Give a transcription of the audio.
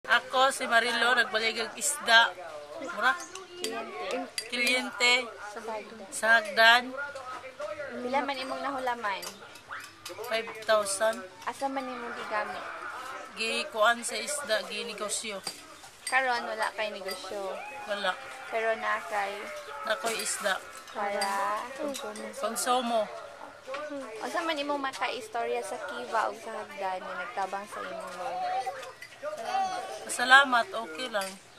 Ako si Marilou nagbaligag isda. Mura? Kliyente sa hagdan. Pila man imong nahulaman? 5,000. Asa man imong gigamit? Gikuan sa isda, ginegosyo. Karon wala kay negosyo. Wala. Pero na kay Nakoy isda. para Konsumo. Asa man imong maka-istorya sa Kiva ug sa hagdan nga nagtabang sa imo? Salamat, okay lang.